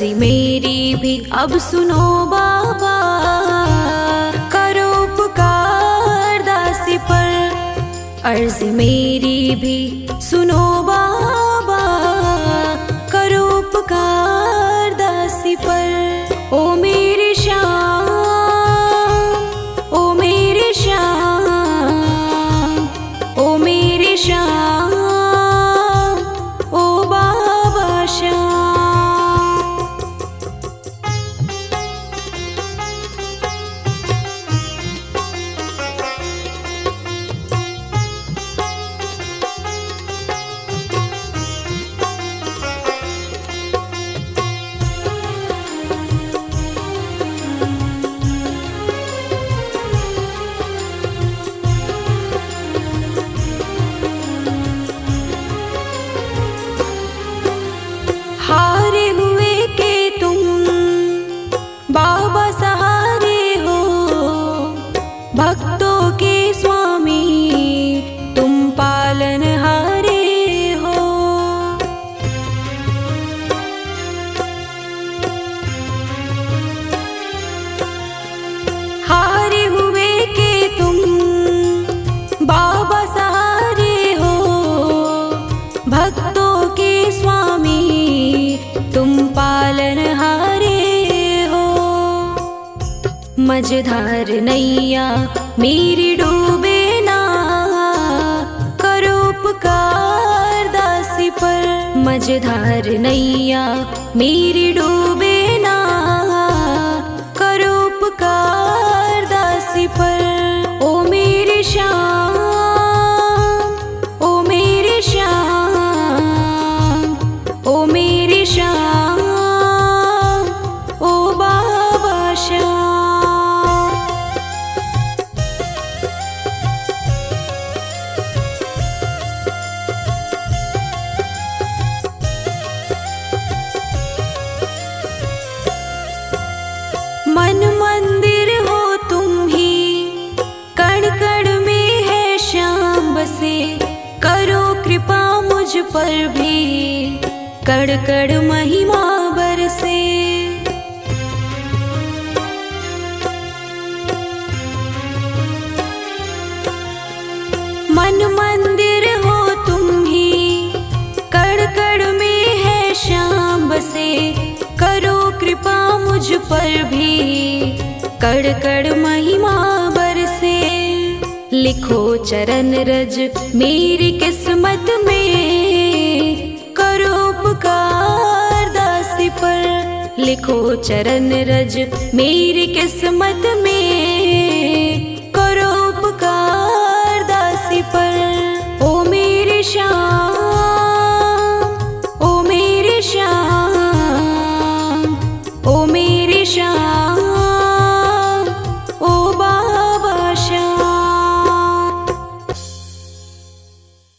अर्जी मेरी भी अब सुनो बाबा, करो उपकार दासी पर। अर्जी मेरी भी सुनो बाबा, करो उपकार दासी पर। ओ मेरे श्याम, ओ मेरे श्याम, ओ मेरे श्याम, ओ बाबा श्याम। हारे हुए के तुम बाबा सहारे हो, भक्तों के स्वामी तुम पालनहारे हो। हारे हुए के तुम बाबा सहारे हो, भक्तों के स्वामी तुम पालनहारे हो। मझधार नैया मेरी डूबे ना, करो उपकार दासी पर। मझधार नैया मेरी डूबे ना, करो उपकार दासी पर। ओ मेरे श्याम, ओ मेरे श्याम, ओ मेरे श्याम, ओ बाबा श्याम। मन मंदिर हो तुम ही, कण कण में है श्याम बसे। करो कृपा मुझ पर भी, कण कण महिमा बरसे। मन मंदिर हो तुम ही, कण कण में है श्याम बसे। करो कृपा मुझ पर भी, कण कण महिमा बरसे। लिखो चरण रज मेरी किस्मत में, करो उपकार दासी पर। लिखो चरण रज मेरी किस्मत में,